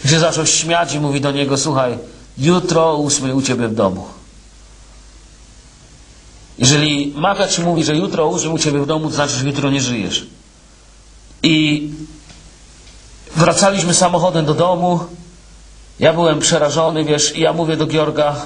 I się zaczął śmiać i mówi do niego: słuchaj, jutro o 8 u ciebie w domu. Jeżeli mafia ci mówi, że jutro o 8 u ciebie w domu, to znaczy, że jutro nie żyjesz. I wracaliśmy samochodem do domu. Ja byłem przerażony, wiesz, i ja mówię do Georga: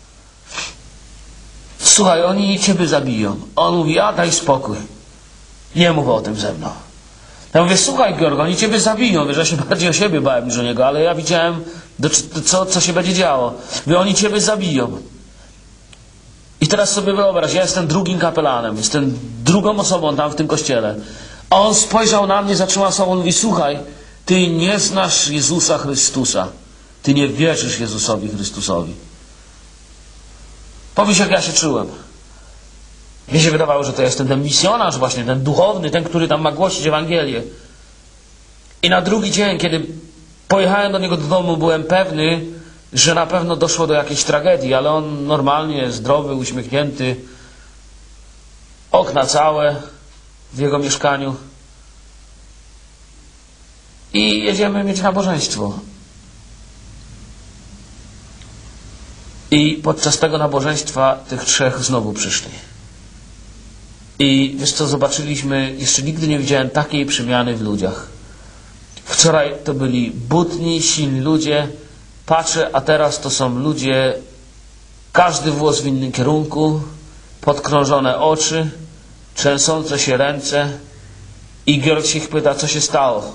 słuchaj, oni ciebie zabiją. On mówi: a daj spokój. Nie mów o tym ze mną. Ja mówię: słuchaj, Georg, oni ciebie zabiją. Wiesz, ja się bardziej o siebie bałem niż o niego, ale ja widziałem, co się będzie działo. Mówię: oni ciebie zabiją. I teraz sobie wyobraź, ja jestem drugim kapelanem, jestem drugą osobą tam w tym kościele. A on spojrzał na mnie, zatrzymał słowo, on mówi: słuchaj, ty nie znasz Jezusa Chrystusa. Ty nie wierzysz Jezusowi Chrystusowi. Powiedz, jak ja się czułem. Mnie się wydawało, że to jestem ten misjonarz właśnie, ten duchowny, ten, który tam ma głosić Ewangelię. I na drugi dzień, kiedy pojechałem do niego do domu, byłem pewny, że na pewno doszło do jakiejś tragedii, ale on normalnie, zdrowy, uśmiechnięty, okna całe w jego mieszkaniu. I jedziemy mieć nabożeństwo. I podczas tego nabożeństwa tych trzech znowu przyszli. I wiesz co, zobaczyliśmy, jeszcze nigdy nie widziałem takiej przemiany w ludziach. Wczoraj to byli butni, silni ludzie. Patrzę, a teraz to są ludzie, każdy włos w innym kierunku, podkrążone oczy, trzęsące się ręce. I Georg się ich pyta: co się stało?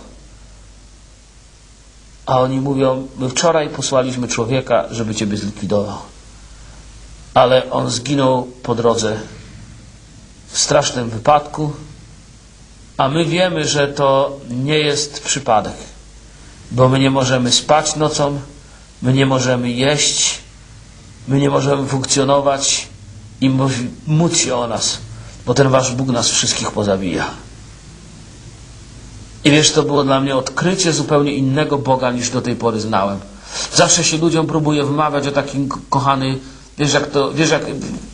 A oni mówią: my wczoraj posłaliśmy człowieka, żeby ciebie zlikwidował. Ale on zginął po drodze w strasznym wypadku, a my wiemy, że to nie jest przypadek, bo my nie możemy spać nocą, my nie możemy jeść, my nie możemy funkcjonować i módl się o nas, bo ten wasz Bóg nas wszystkich pozabija. I wiesz, to było dla mnie odkrycie zupełnie innego Boga, niż do tej pory znałem. Zawsze się ludziom próbuje wmawiać o takim: kochany, wiesz jak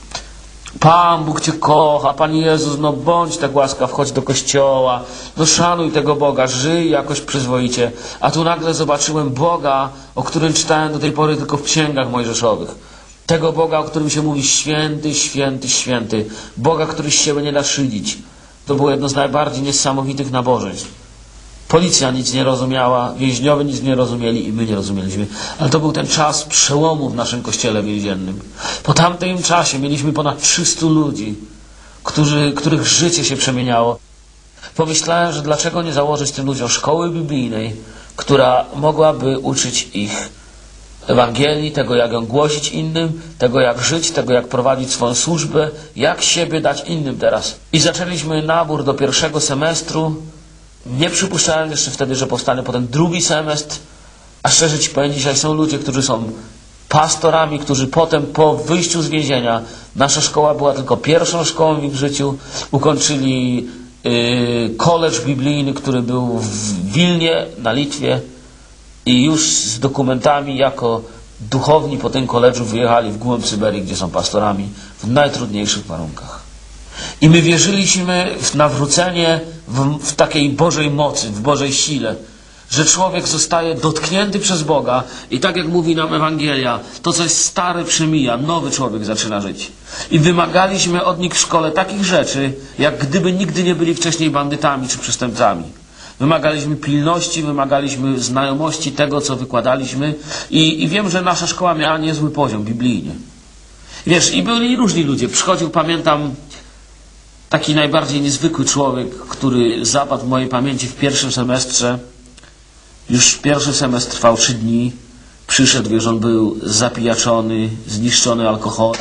Pan Bóg cię kocha, Pan Jezus, no bądź tak łaskaw, chodź do kościoła, no szanuj tego Boga, żyj jakoś przyzwoicie. A tu nagle zobaczyłem Boga, o którym czytałem do tej pory tylko w księgach mojżeszowych. Tego Boga, o którym się mówi: święty, święty, święty. Boga, który z siebie nie da szydzić. To było jedno z najbardziej niesamowitych nabożeństw. Policja nic nie rozumiała, więźniowie nic nie rozumieli i my nie rozumieliśmy. Ale to był ten czas przełomu w naszym kościele więziennym. Po tamtym czasie mieliśmy ponad 300 ludzi, których życie się przemieniało. Pomyślałem, że dlaczego nie założyć tym ludziom szkoły biblijnej, która mogłaby uczyć ich Ewangelii, tego jak ją głosić innym, tego jak żyć, tego jak prowadzić swoją służbę, jak siebie dać innym teraz. I zaczęliśmy nabór do pierwszego semestru. Nie przypuszczałem jeszcze wtedy, że powstanie potem drugi semestr, a szczerze ci powiem, dzisiaj są ludzie, którzy są pastorami, którzy potem po wyjściu z więzienia, nasza szkoła była tylko pierwszą szkołą w ich życiu, ukończyli college biblijny, który był w Wilnie na Litwie i już z dokumentami jako duchowni po tym college'u wyjechali w głąb Syberii, gdzie są pastorami w najtrudniejszych warunkach. I my wierzyliśmy w nawrócenie, w takiej Bożej mocy, w Bożej sile, że człowiek zostaje dotknięty przez Boga i tak jak mówi nam Ewangelia, to coś stare przemija, nowy człowiek zaczyna żyć. I wymagaliśmy od nich w szkole takich rzeczy, jak gdyby nigdy nie byli wcześniej bandytami czy przestępcami. Wymagaliśmy pilności, wymagaliśmy znajomości tego, co wykładaliśmy i wiem, że nasza szkoła miała niezły poziom biblijnie. Wiesz, i byli różni ludzie. Przychodził, pamiętam, taki najbardziej niezwykły człowiek, który zapadł w mojej pamięci w pierwszym semestrze. Już pierwszy semestr trwał 3 dni. Przyszedł, wiesz, on był zapijaczony, zniszczony alkoholem.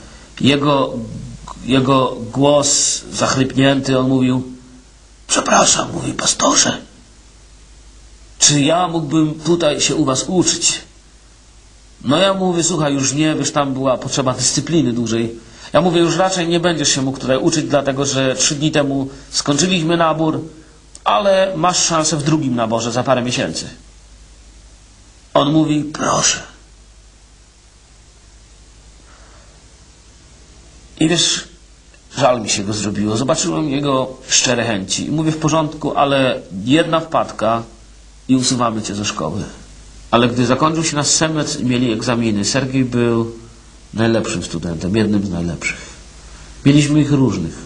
Jego głos zachrypnięty, on mówił: przepraszam, mówi, pastorze, czy ja mógłbym tutaj się u was uczyć? No ja mówię: słuchaj, już nie, wiesz, tam była potrzeba dyscypliny dłużej. Ja mówię: już raczej nie będziesz się mógł tutaj uczyć, dlatego że 3 dni temu skończyliśmy nabór, ale masz szansę w drugim naborze za parę miesięcy. On mówi: proszę. I wiesz, żal mi się go zrobiło. Zobaczyłem jego szczere chęci. I mówię: w porządku, ale jedna wpadka i usuwamy cię ze szkoły. Ale gdy zakończył się nasz semestr i mieli egzaminy, Sergiej był najlepszym studentem, jednym z najlepszych. Mieliśmy ich różnych.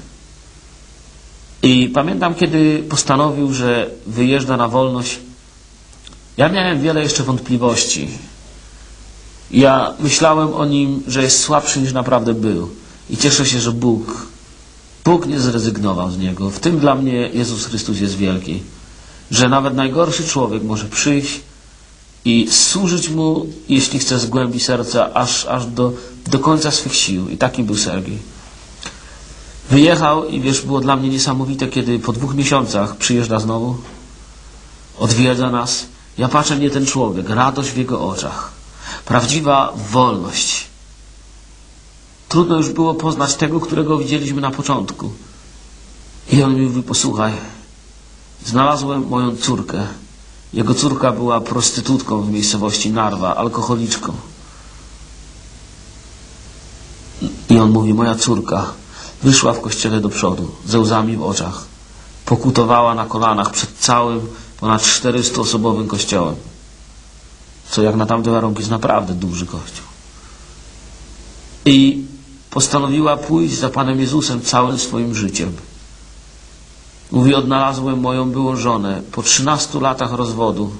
I pamiętam, kiedy postanowił, że wyjeżdża na wolność, ja miałem wiele jeszcze wątpliwości. Ja myślałem o nim, że jest słabszy niż naprawdę był. I cieszę się, że Bóg nie zrezygnował z niego. W tym dla mnie Jezus Chrystus jest wielki. Że nawet najgorszy człowiek może przyjść i służyć Mu, jeśli chce, z głębi serca, aż do końca swych sił. I takim był Sergiej. Wyjechał i wiesz, było dla mnie niesamowite, kiedy po 2 miesiącach przyjeżdża znowu, odwiedza nas. Ja patrzę, nie ten człowiek, radość w jego oczach. Prawdziwa wolność. Trudno już było poznać tego, którego widzieliśmy na początku. I on mi mówi, posłuchaj, znalazłem moją córkę. Jego córka była prostytutką w miejscowości Narwa, alkoholiczką. I on mówi, moja córka wyszła w kościele do przodu, ze łzami w oczach. Pokutowała na kolanach przed całym ponad 400-osobowym kościołem. Co jak na tamte warunki jest naprawdę duży kościół. I postanowiła pójść za Panem Jezusem całym swoim życiem. Mówi, odnalazłem moją byłą żonę po 13 latach rozwodu.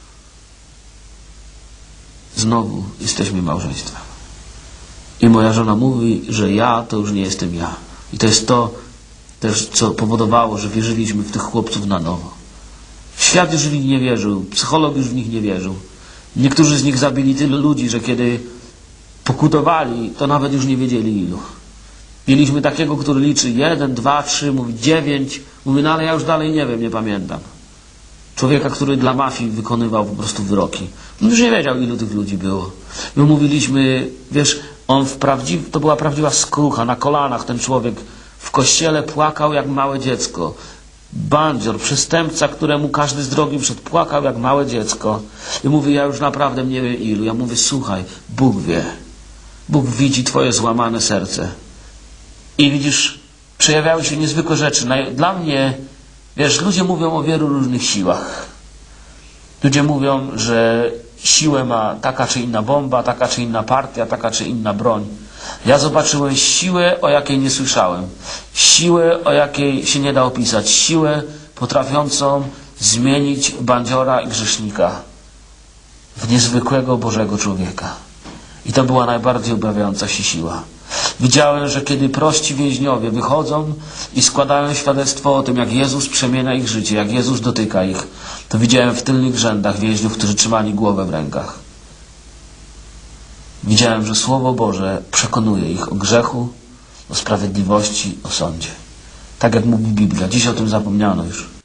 Znowu jesteśmy małżeństwem. I moja żona mówi, że ja to już nie jestem ja. I to jest to też, co powodowało, że wierzyliśmy w tych chłopców na nowo. Świat już w nich nie wierzył, psycholog już w nich nie wierzył. Niektórzy z nich zabili tylu ludzi, że kiedy pokutowali, to nawet już nie wiedzieli ilu. Mieliśmy takiego, który liczy 1, 2, 3, mówi 9. Mówi, no ale ja już dalej nie wiem, nie pamiętam. Człowieka, który dla mafii wykonywał po prostu wyroki. On już nie wiedział, ilu tych ludzi było. My mówiliśmy, wiesz, to była prawdziwa skrucha, na kolanach ten człowiek w kościele płakał jak małe dziecko. Bandzior, przestępca, któremu każdy z drogi przed, płakał jak małe dziecko. I mówi, ja już naprawdę nie wiem ilu. Ja mówię, słuchaj, Bóg wie. Bóg widzi twoje złamane serce. I widzisz, przejawiały się niezwykłe rzeczy. Dla mnie, wiesz, ludzie mówią o wielu różnych siłach. Ludzie mówią, że siłę ma taka czy inna bomba, taka czy inna partia, taka czy inna broń. Ja zobaczyłem siłę, o jakiej nie słyszałem. Siłę, o jakiej się nie da opisać. Siłę potrafiącą zmienić bandziora i grzesznika w niezwykłego Bożego człowieka. I to była najbardziej objawiająca się siła. Widziałem, że kiedy prości więźniowie wychodzą i składają świadectwo o tym, jak Jezus przemienia ich życie, jak Jezus dotyka ich, to widziałem w tylnych rzędach więźniów, którzy trzymali głowę w rękach. Widziałem, że Słowo Boże przekonuje ich o grzechu, o sprawiedliwości, o sądzie. Tak jak mówi Biblia. Dziś o tym zapomniano już.